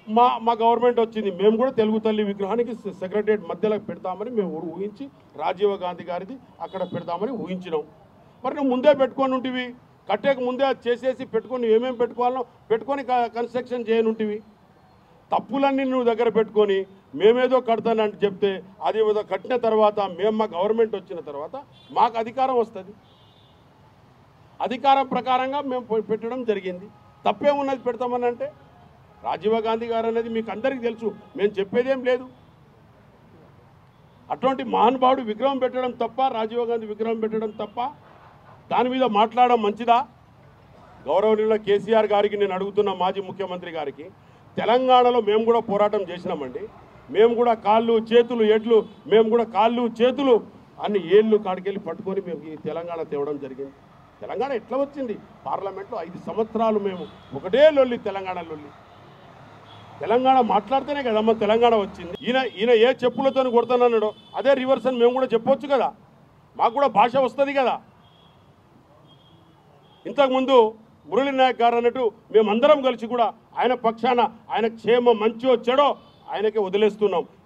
మా గవర్నమెంట్ వచ్చింది, మేము కూడా తెలుగు తల్లి విగ్రహానికి సెక్రటరియట్ మధ్యలో పెడతామని మేము ఊహించి రాజీవ్ గాంధీ గారిది అక్కడ పెడతామని ఊహించినాం. మరి నువ్వు ముందే పెట్టుకొని ఉంటివి, కట్టేక ముందే అది చేసేసి పెట్టుకొని ఏమేమి పెట్టుకోవాలో పెట్టుకొని కన్స్ట్రక్షన్ చేయనుంటివి. తప్పులన్నీ నువ్వు దగ్గర పెట్టుకొని మేమేదో కడతానంటే చెప్తే అది ఏదో కట్టిన తర్వాత మేము మా గవర్నమెంట్ వచ్చిన తర్వాత మాకు అధికారం వస్తుంది, అధికారం ప్రకారంగా మేము పెట్టడం జరిగింది. తప్పేమున్నది పెడతామని అంటే? రాజీవ్ గాంధీ గారు అనేది మీకు అందరికీ తెలుసు, మేము చెప్పేదేం లేదు. అటువంటి మహానుభావుడు విగ్రహం పెట్టడం తప్ప, రాజీవ్ గాంధీ విగ్రహం పెట్టడం తప్ప? దాని మీద మాట్లాడడం మంచిదా? గౌరవనీయుల కేసీఆర్ గారికి నేను అడుగుతున్న, మాజీ ముఖ్యమంత్రి గారికి, తెలంగాణలో మేము కూడా పోరాటం చేసినామండి. మేము కూడా కాళ్ళు చేతులు ఎడ్లు, మేము కూడా కాళ్ళు చేతులు అన్ని ఏళ్ళు కాడికెళ్ళి పట్టుకొని మేము ఈ తెలంగాణ తేవడం జరిగింది. తెలంగాణ ఎట్లా వచ్చింది? పార్లమెంట్లో 5 సంవత్సరాలు మేము ఒకటే లొల్లి, తెలంగాణ లొల్లి. తెలంగాణ మాట్లాడితేనే కదమ్మా తెలంగాణ వచ్చింది. ఈయన ఏ చెప్పులతో కొడుతున్నాడో అదే రివర్స్ అని మేము కూడా చెప్పొచ్చు కదా, మాకు కూడా భాష వస్తుంది కదా. ఇంతకుముందు మురళీ నాయక్ గారు అన్నట్టు మేమందరం కలిసి కూడా ఆయన పక్షాన ఆయన క్షేమ మంచో చెడో ఆయనకే వదిలేస్తున్నాం.